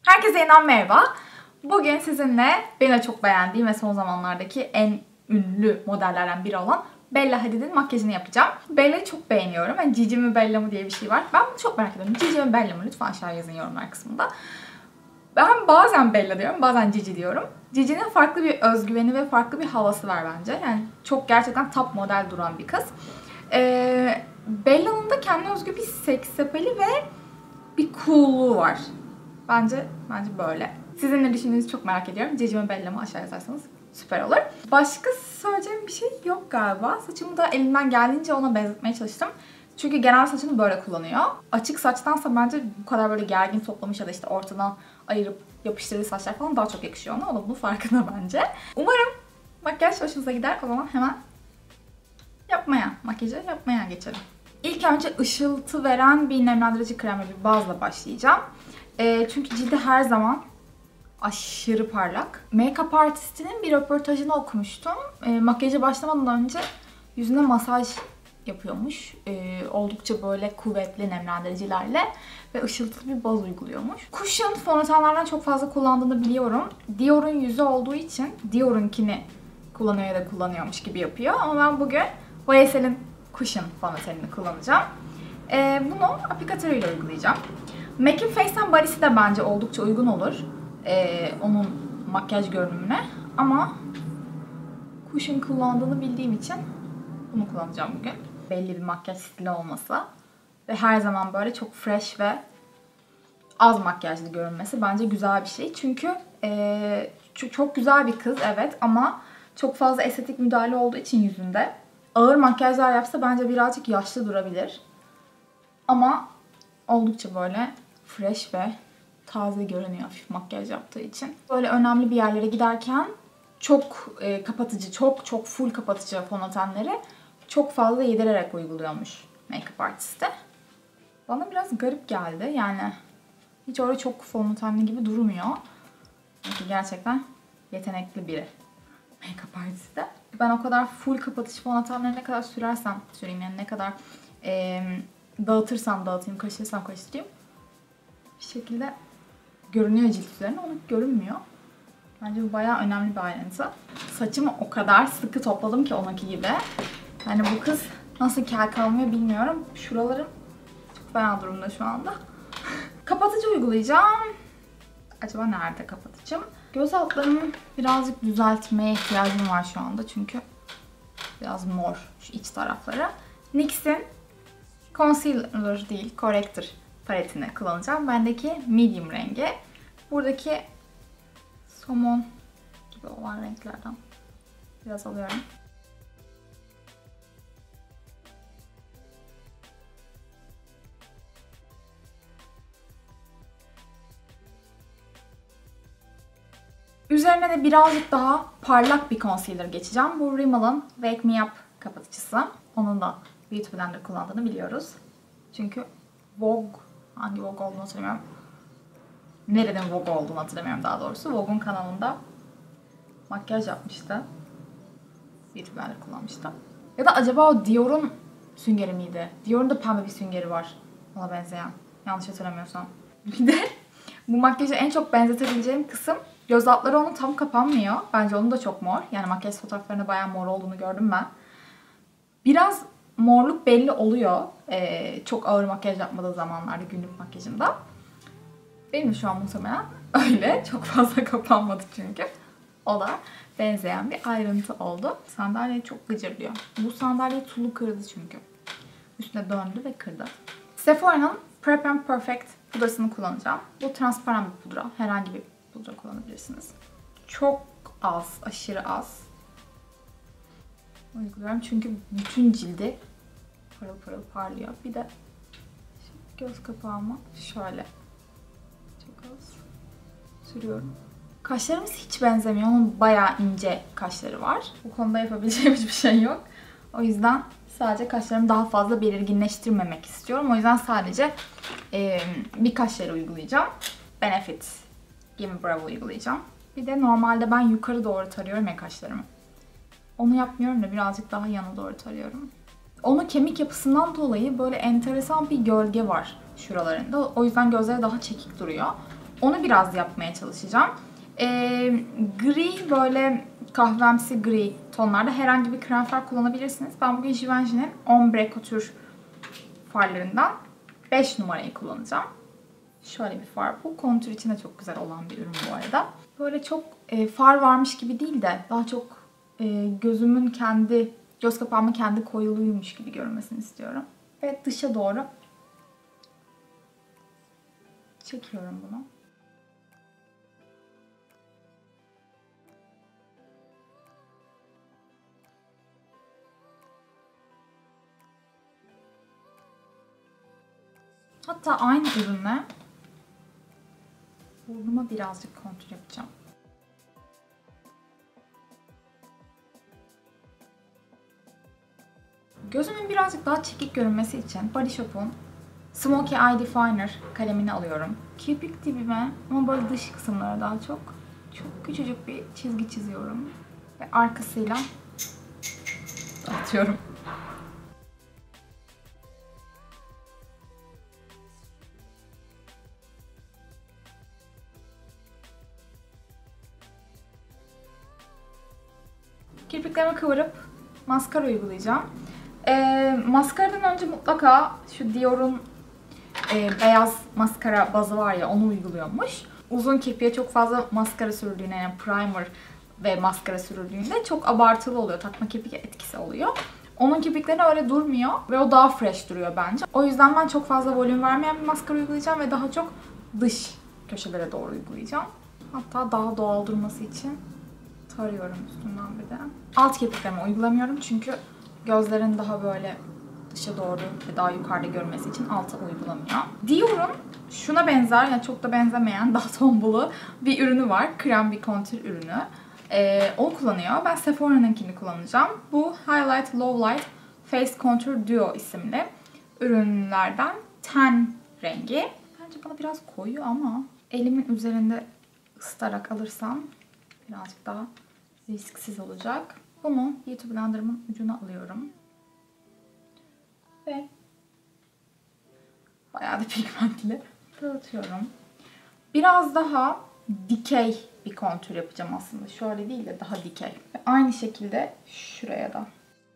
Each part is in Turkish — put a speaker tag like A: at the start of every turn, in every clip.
A: Herkese yeniden merhaba. Bugün sizinle benim de çok beğendiğim ve son zamanlardaki en ünlü modellerden biri olan Bella Hadid'in makyajını yapacağım. Bella'yı çok beğeniyorum. Yani Cici mi Bella mı diye bir şey var. Ben bunu çok merak ediyorum. Cici mi Bella mı? Lütfen aşağı yazın yorumlar kısmında. Ben bazen Bella diyorum, bazen Cici diyorum. Cici'nin farklı bir özgüveni ve farklı bir havası var bence. Yani çok gerçekten top model duran bir kız. Bella'nın da kendine özgü bir seksapeli ve bir cool'luğu var. Bence böyle. Sizin ne düşündüğünüzü çok merak ediyorum. Cici mi Bella mı aşağı yazarsanız süper olur. Başka söyleyeceğim bir şey yok galiba. Saçımı da elimden geldiğince ona benzetmeye çalıştım. Çünkü genel saçını böyle kullanıyor. Açık saçtansa bence bu kadar böyle gergin toplamış ya da işte ortadan ayırıp yapıştırdığı saçlar falan daha çok yakışıyor ona. O da bunun farkında bence. Umarım makyaj hoşunuza gider. O zaman hemen makyajı yapmaya geçelim. İlk önce ışıltı veren bir nemlendirici krem ve bir bazla başlayacağım. Çünkü cildi her zaman aşırı parlak. Make-up artistinin bir röportajını okumuştum. Makyaja başlamadan önce yüzüne masaj yapıyormuş. Oldukça böyle kuvvetli nemlendiricilerle ve ışıltılı bir baz uyguluyormuş. Cushion fondötenlerden çok fazla kullandığını biliyorum. Dior'un yüzü olduğu için Dior'unkini kullanıyor ya da kullanıyormuş gibi yapıyor. Ama ben bugün YSL'in Cushion fondötenini kullanacağım. Bunu aplikatörüyle uygulayacağım. MAC'in Face and Body'si de bence oldukça uygun olur. Onun makyaj görünümüne. Ama Cushion kullandığını bildiğim için bunu kullanacağım bugün. Belli bir makyaj stili olması ve her zaman böyle çok fresh ve az makyajlı görünmesi bence güzel bir şey. Çünkü çok güzel bir kız evet ama çok fazla estetik müdahale olduğu için yüzünde ağır makyajlar yapsa bence birazcık yaşlı durabilir. Ama oldukça böyle fresh ve taze görünüyor hafif makyaj yaptığı için. Böyle önemli bir yerlere giderken çok kapatıcı, çok full kapatıcı fondötenleri çok fazla yedirerek uyguluyormuş make-up artisti. Bana biraz garip geldi. Yani hiç öyle çok fondötenli gibi durmuyor. Çünkü gerçekten yetenekli biri make-up artisti. Ben o kadar full kapatıcı fondötenleri ne kadar süreyim yani ne kadar dağıtırsam dağıtayım, kaşırsam kaşırayım bir şekilde görünüyor cilt üzerine, onu görünmüyor. Bence bu bayağı önemli bir ayrıntı. Saçımı o kadar sıkı topladım ki onunki gibi. Yani bu kız nasıl kel kalmıyor bilmiyorum. Şuralarım çok fena durumda şu anda. Kapatıcı uygulayacağım. Acaba nerede kapatıcım? Göz altlarımı birazcık düzeltmeye ihtiyacım var şu anda çünkü biraz mor şu iç tarafları. NYX'in concealer değil, corrector paletini kullanacağım. Bendeki medium rengi. Buradaki somon gibi olan renklerden biraz alıyorum. Üzerine de birazcık daha parlak bir concealer geçeceğim. Bu Rimmel'ın Wake Me Up kapatıcısı. Onun da Beauty Blender kullandığını biliyoruz. Çünkü Vogue, hangi Vogue olduğunu hatırlamıyorum. Nereden Vogue olduğunu hatırlamıyorum daha doğrusu. Vogue'un kanalında makyaj yapmıştı. Beauty Blender kullanmıştı. Ya da acaba o Dior'un süngeri miydi? Dior'un da pembe bir süngeri var. Ona benzeyen. Yanlış hatırlamıyorsam. Bir de bu makyajı en çok benzetebileceğim kısım göz altları onun tam kapanmıyor. Bence onun da çok mor. Yani makyaj fotoğraflarında bayağı mor olduğunu gördüm ben. Biraz morluk belli oluyor. Çok ağır makyaj yapmadığı zamanlarda günlük makyajımda. Benim şu an muhtemelen öyle. Çok fazla kapanmadı çünkü. O da benzeyen bir ayrıntı oldu. Sandalyeyi çok gıcırlıyor. Bu sandalyeyi tulu kırdı çünkü. Üstüne döndü ve kırdı. Sephora'nın Prep and Perfect pudrasını kullanacağım. Bu transparan bir pudra. Herhangi bir pudra kullanabilirsiniz. Çok az, aşırı az uyguluyorum çünkü bütün cildi parıl parıl parlıyor. Bir de göz kapağıma şöyle çok az sürüyorum. Kaşlarımız hiç benzemiyor. Onun bayağı ince kaşları var. Bu konuda yapabileceğim hiçbir şey yok. O yüzden sadece kaşlarımı daha fazla belirginleştirmemek istiyorum. O yüzden sadece bir kaşları uygulayacağım. Benefit Gimme Bravo uygulayacağım. Bir de normalde ben yukarı doğru tarıyorum ya kaşlarımı. Onu yapmıyorum da birazcık daha yana doğru tarıyorum. Onun kemik yapısından dolayı böyle enteresan bir gölge var şuralarında. O yüzden gözleri daha çekik duruyor. Onu biraz yapmaya çalışacağım. Gri, böyle kahvemsi gri tonlarda herhangi bir krem far kullanabilirsiniz. Ben bugün Givenchy'nin Ombre Couture farlarından 5 numarayı kullanacağım. Şöyle bir far bu. Kontür için de çok güzel olan bir ürün bu arada. Böyle çok far varmış gibi değil de daha çok gözümün kendi, göz kapağımın kendi koyuluğuymuş gibi görünmesini istiyorum. Ve dışa doğru çekiyorum bunu. Hatta aynı ürünle burnuma birazcık kontür yapacağım. Gözümün birazcık daha çekik görünmesi için Body Shop'un Smoky Eye Definer kalemini alıyorum. Kirpik dibime ama böyle dış kısımlara daha çok küçücük bir çizgi çiziyorum. Ve arkasıyla atıyorum. Kirpiklerimi kıvırıp maskara uygulayacağım. Maskaradan önce mutlaka şu Dior'un beyaz maskara bazı var ya, onu uyguluyormuş. Uzun kirpiğe çok fazla maskara sürüldüğünde, yani primer ve maskara sürüldüğünde çok abartılı oluyor. Takma kirpik etkisi oluyor. Onun kirpikleri öyle durmuyor ve o daha fresh duruyor bence. O yüzden ben çok fazla volüm vermeyen bir maskara uygulayacağım ve daha çok dış köşelere doğru uygulayacağım. Hatta daha doğal durması için tarıyorum üstünden bir de. Alt kirpiklerimi uygulamıyorum çünkü gözlerin daha böyle dışa doğru ve daha yukarıda görmesi için alta uygulamıyor. Dior'un şuna benzer, yani çok da benzemeyen, daha tombulu bir ürünü var. Krem bir kontür ürünü. Onu kullanıyor. Ben Sephora'nınkini kullanacağım. Bu Highlight Low Light Face Contour Duo isimli ürünlerden ten rengi. Bence bana biraz koyu ama elimin üzerinde ısıtarak alırsam birazcık daha risksiz olacak. Bunu Beauty Blender'ımın ucuna alıyorum. Ve bayağı da pigmentli dağıtıyorum. Biraz daha dikey bir kontür yapacağım aslında. Şöyle değil de daha dikey. Ve aynı şekilde şuraya da.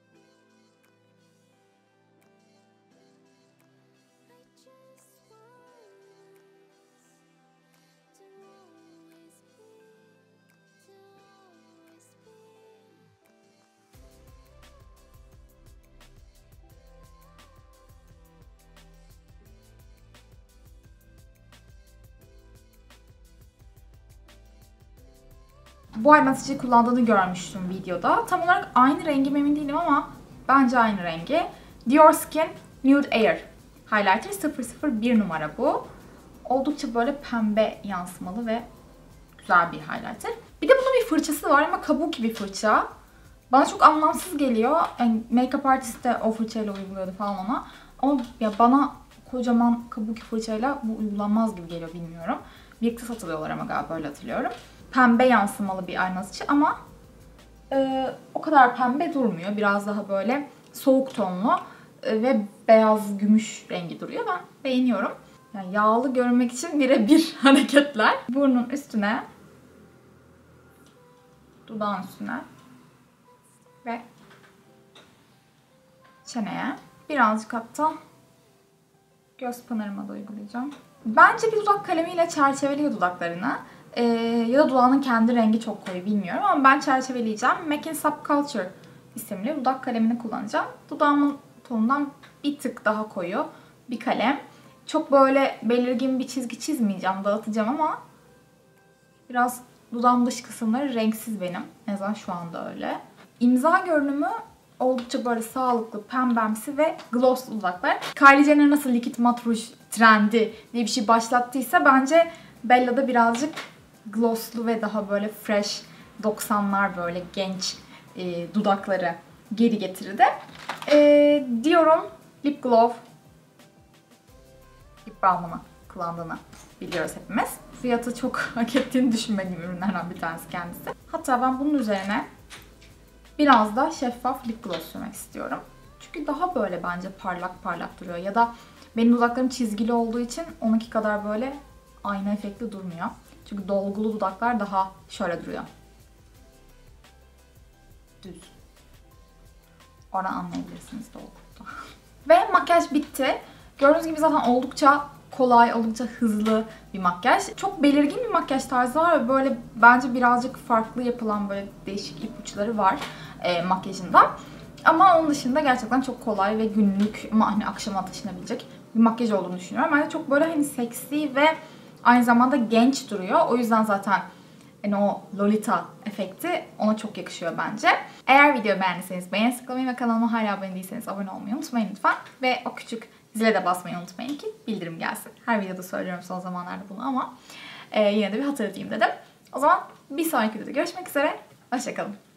A: Bu aydınlatıcıyı kullandığını görmüştüm videoda. Tam olarak aynı rengi mi emin değilim ama bence aynı rengi. Dior Skin Nude Air Highlighter 001 numara bu. Oldukça böyle pembe yansımalı ve güzel bir highlighter. Bir de bunun bir fırçası var ama kabuki bir fırça. Bana çok anlamsız geliyor. Yani make-up artist de o fırçayla uyguluyordu falan ona. Ama ya bana kocaman kabuki fırçayla bu uygulanmaz gibi geliyor, bilmiyorum. Birlikte satılıyorlar ama galiba, öyle hatırlıyorum. Pembe yansımalı bir aydınlatıcı ama o kadar pembe durmuyor. Biraz daha böyle soğuk tonlu ve beyaz gümüş rengi duruyor. Ben beğeniyorum. Yani yağlı görünmek için birebir hareketler. Burnun üstüne, dudağın üstüne ve çeneye. Birazcık hatta göz pınarıma da uygulayacağım. Bence bir dudak kalemiyle çerçeveliyor dudaklarını. Ya da dudağının kendi rengi çok koyu, bilmiyorum ama ben çerçeveleyeceğim. MAC'in Subculture isimli dudak kalemini kullanacağım. Dudağımın tonundan bir tık daha koyu bir kalem. Çok böyle belirgin bir çizgi çizmeyeceğim, dağıtacağım ama biraz dudağım dış kısımları renksiz benim. En azından şu anda öyle. İmza görünümü oldukça böyle sağlıklı, pembemsi ve gloss dudaklar. Kylie Jenner nasıl likit mat ruj trendi diye bir şey başlattıysa bence Bella'da birazcık glosslu ve daha böyle fresh 90'lar böyle genç dudakları geri getirdi. Dior'un Lip Glove lip balmını kullandığını biliyoruz hepimiz. Fiyatı çok hak ettiğini düşünmediğim ürünlerden bir tanesi kendisi. Hatta ben bunun üzerine biraz da şeffaf lip gloss sürmek istiyorum. Çünkü daha böyle bence parlak parlak duruyor. Ya da benim dudaklarım çizgili olduğu için onunki kadar böyle ayna efekti durmuyor. Çünkü dolgulu dudaklar daha şöyle duruyor. Düz. Oradan anlayabilirsiniz dolgulukta. Ve makyaj bitti. Gördüğünüz gibi zaten oldukça kolay, oldukça hızlı bir makyaj. Çok belirgin bir makyaj tarzı var ve böyle bence birazcık farklı yapılan böyle değişik ipuçları var makyajında. Ama onun dışında gerçekten çok kolay ve günlük hani akşama taşınabilecek bir makyaj olduğunu düşünüyorum. Bence çok böyle hani seksi ve aynı zamanda genç duruyor. O yüzden zaten yani o Lolita efekti ona çok yakışıyor bence. Eğer videoyu beğendiyseniz beğeni tıklamayı ve kanalıma hala abone değilseniz abone olmayı unutmayın lütfen. Ve o küçük zile de basmayı unutmayın ki bildirim gelsin. Her videoda söylüyorum son zamanlarda bunu ama yine de bir hatırlatayım dedim. O zaman bir sonraki videoda görüşmek üzere. Hoşçakalın.